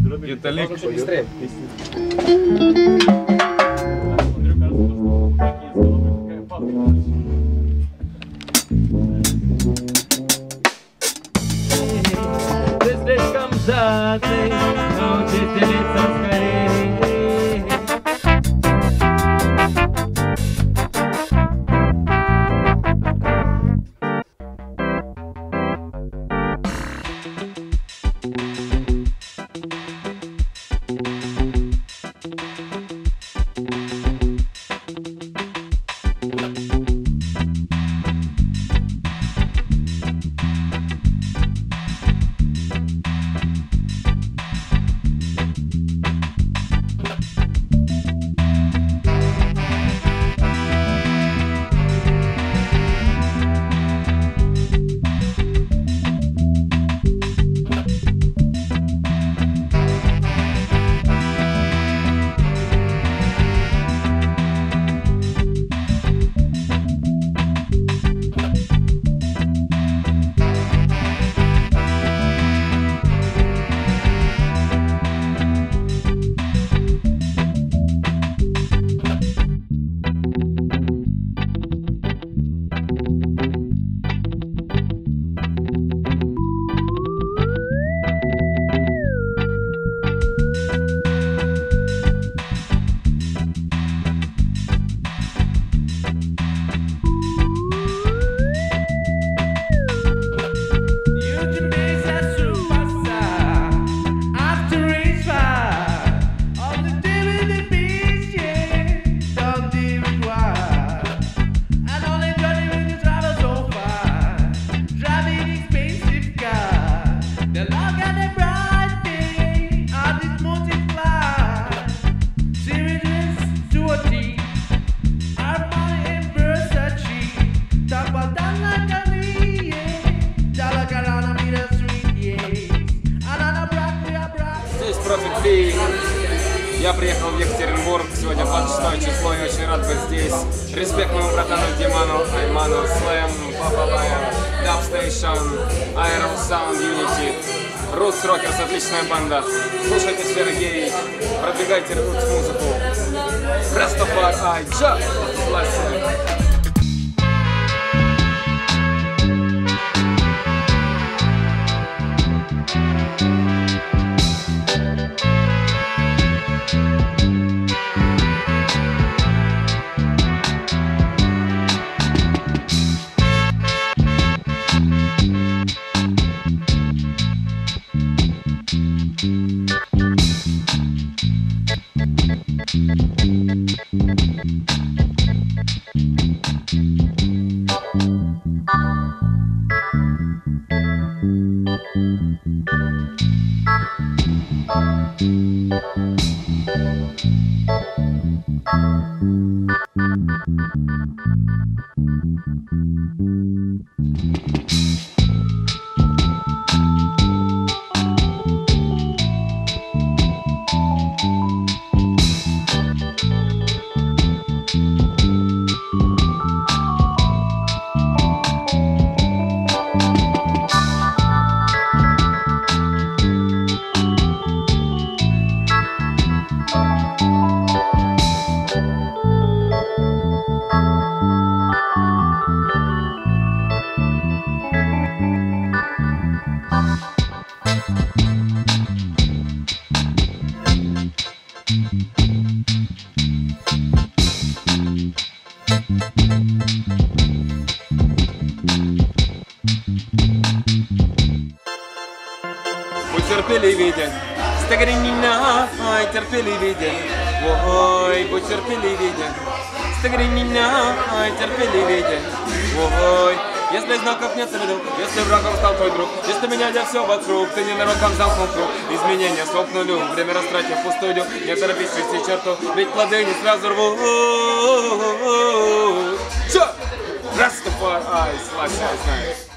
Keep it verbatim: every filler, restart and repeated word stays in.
Это лик. Ты слишком жадный, научись делиться скорее. Profit Fee. Я приехал в Екатеринбург, сегодня двадцать шестое число, и очень рад быть здесь. Респект моему братану Диману, Айману, Слэм, Папа Лайон, Dub Station, Aero Sound Unity, Roots Rockers, отличная банда. Слушайте Сергей, продвигайте Roots музыку. Rastafari, Джа! Терпеливее, стагринина, ай, терпеливее, ой, будь терпеливее, стагринина, ай, терпеливее, ой. Если знаков нет, следов, если врагом стал твой друг, если меня идет все вокруг, ты ненароком замкнул круг, изменения слов к нулю, время растратив пустую, не торопись вести черту, ведь плоды не сразу рвут. Чё? Rastafari, ай, слазь, знаешь.